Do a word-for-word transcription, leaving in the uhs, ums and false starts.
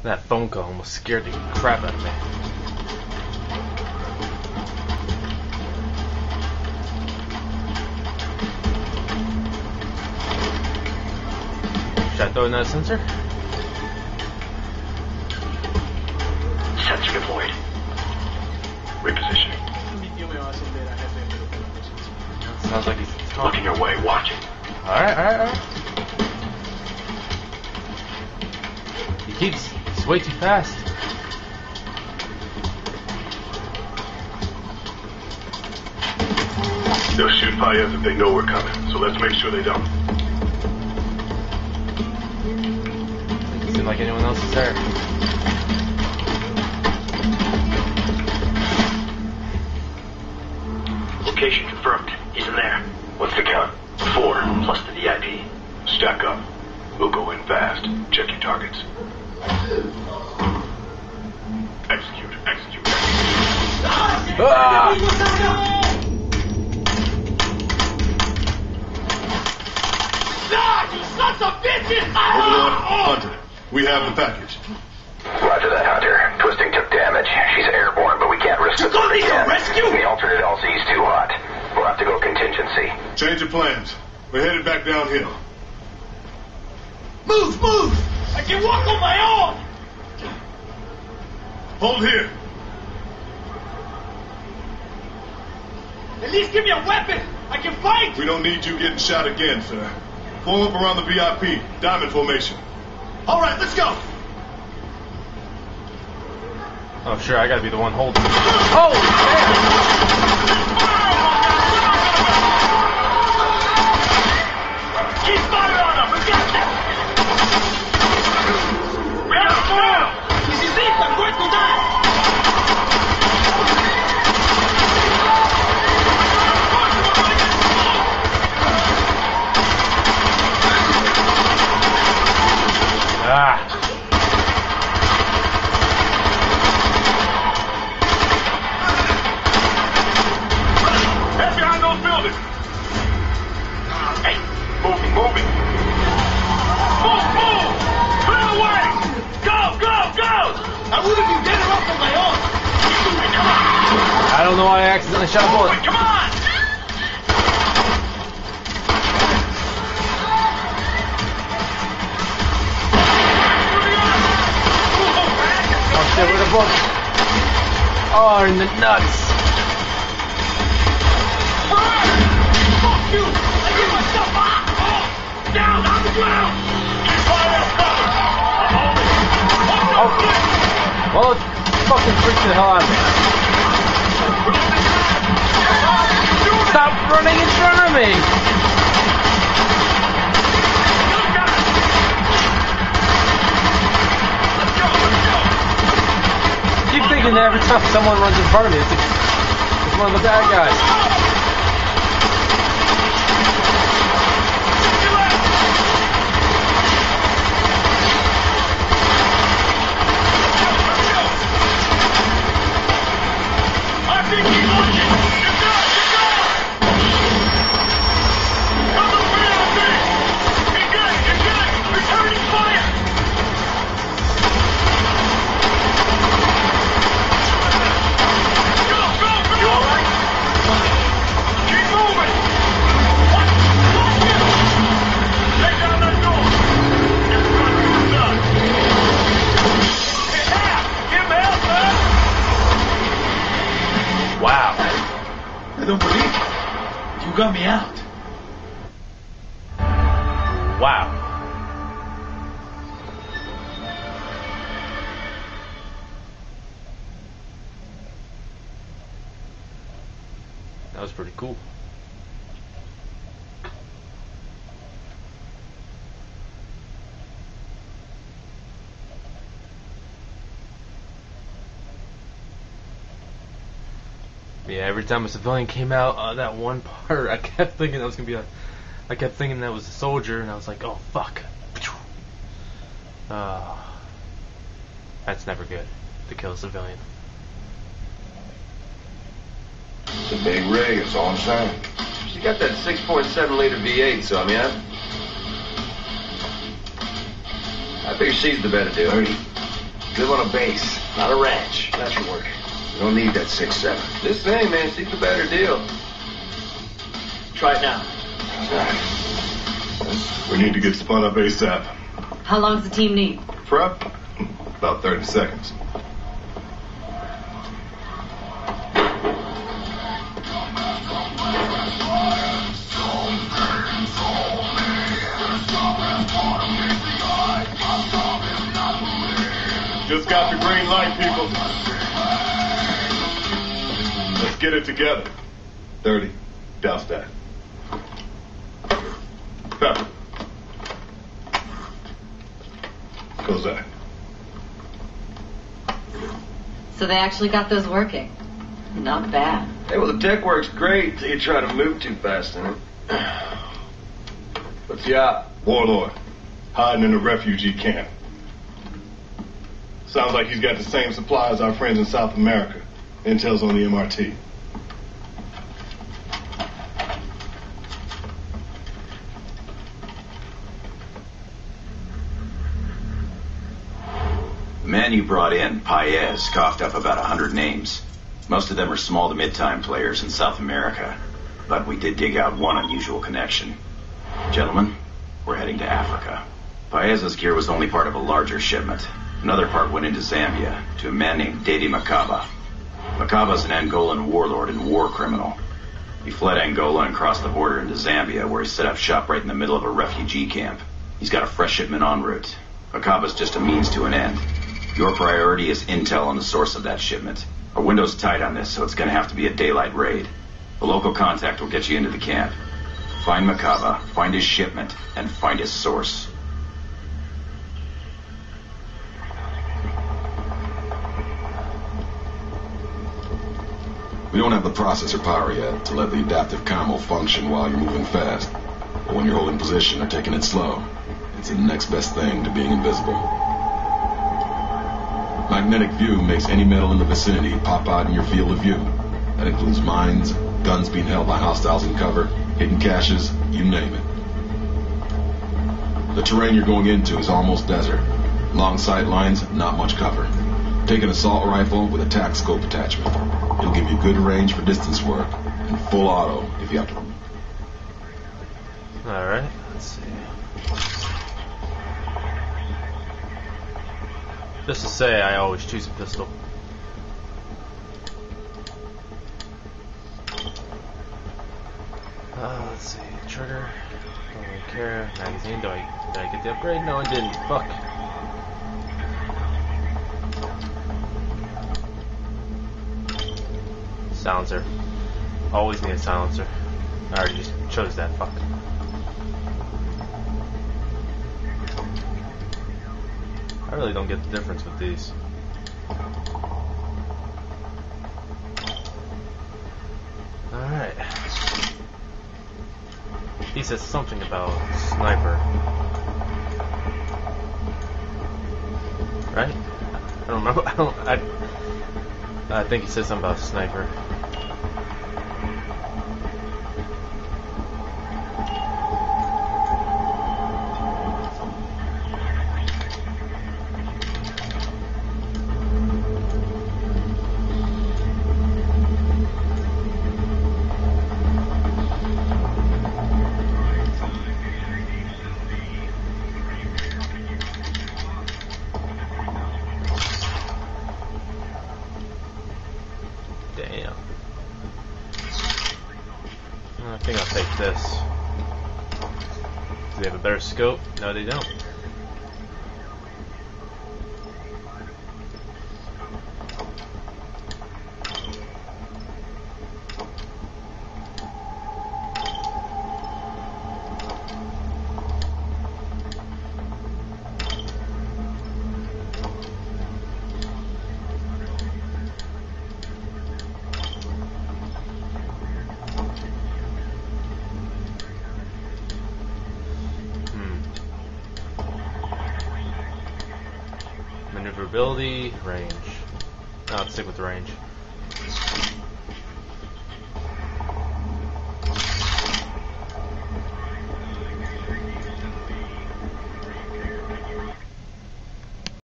That phone call almost scared the crap out of me. Should I throw in that sensor? Sensor deployed. Repositioning. Sounds like he's talking. Looking your way, watching. Alright, alright, alright. He keeps... It's way too fast. They'll shoot Paez if they know we're coming, so let's make sure they don't. Doesn't seem like anyone else is there. Location confirmed. He's in there. What's the count? Four, plus the V I P. Stack up. We'll go in fast. Check your targets. Execute, execute. Ah! You sons of bitches! Overlord, Hunter, we have the package. Roger that, Hunter. Twisting took damage. She's airborne, but we can't risk You're gonna need a rescue? The alternate L C's too hot. We'll have to go contingency. Change of plans. We're headed back downhill. Move, move! I can walk on my own! Hold here. At least give me a weapon! I can fight! We don't need you getting shot again, sir. Form up around the V I P. Diamond formation. All right, let's go! Oh, sure, I gotta be the one holding. Oh, damn! Keep fire on him! We got them! We got him down! Necesita, muerto that! Ah! Head behind those buildings. Hey, moving, moving. Move, move! Clear the way! Go, go, go! I would have been better off on my own! Keep moving, come on! I don't know why I accidentally shot a bullet. Moving, come on! Oh shit, where's the book? Oh, in the nuts. Fuck you! I get myself out! Oh, down on the ground! Keep fire cover! I'm holding. Oh, well, it fucking freaks the hell out of me. Stop running in front of me! I keep thinking that every time someone runs in front of me, it's, it's one of the bad guys. I think he's looking! You're good, you're good! Come on, man, I think! You're good, you're good! Returning fire! Go, go, go! You alright? Keep moving! Watch, watch it! Take down that door! Get the front door done! Hey, Hap! Give him help, man! Wow. I don't believe it. You got me out. Wow. That was pretty cool. Yeah, every time a civilian came out, uh, that one part, I kept thinking that was gonna be a. I kept thinking that was a soldier, and I was like, oh fuck. Uh, that's never good, to kill a civilian. It's a big rig, it's all I'm saying. She got that six point seven liter V eight, so I mean, I, I figure she's the better deal. thirty. Live on a base, not a ranch. That should work. You don't need that six seven. This thing, man, seems a better deal. Try it now. We need to get spun up ASAP. How long does the team need? Prep? About thirty seconds. Just got the green light, people. Let's get it together. thirty. Douse that. Pepper. Goes that. So they actually got those working. Not bad. Hey, well, the tech works great until you try to move too fast in it. What's the op? Warlord. Hiding in a refugee camp. Sounds like he's got the same supply as our friends in South America. Intel's on the M R T. The man you brought in, Paez, coughed up about a hundred names. Most of them are small to mid-time players in South America. But we did dig out one unusual connection. Gentlemen, we're heading to Africa. Paez's gear was only part of a larger shipment. Another part went into Zambia, to a man named Dede Makaba. Makaba's an Angolan warlord and war criminal. He fled Angola and crossed the border into Zambia, where he set up shop right in the middle of a refugee camp. He's got a fresh shipment en route. Makaba's just a means to an end. Your priority is intel on the source of that shipment. Our window's tight on this, so it's going to have to be a daylight raid. The local contact will get you into the camp. Find Makaba, find his shipment, and find his source. We don't have the processor power yet to let the adaptive commo function while you're moving fast. But when you're holding position or taking it slow, it's the next best thing to being invisible. Magnetic view makes any metal in the vicinity pop out in your field of view. That includes mines, guns being held by hostiles in cover, hidden caches, you name it. The terrain you're going into is almost desert. Long sight lines, not much cover. Take an assault rifle with a tac scope attachment. It'll give you good range for distance work, and full auto if you have to. Alright, let's see. Just to say, I always choose a pistol. Uh, let's see, trigger. Don't really care. Magazine, do I, did I get the upgrade? No, I didn't. Fuck. Silencer. Always need a silencer. I already just chose that. Fuck it. I really don't get the difference with these. Alright. He says something about sniper. Right? I don't remember. I don't. I, I think he said something about sniper. Damn. I think I'll take this. Do they have a better scope? No, they don't. Maneuverability, range. No, let's stick with the range.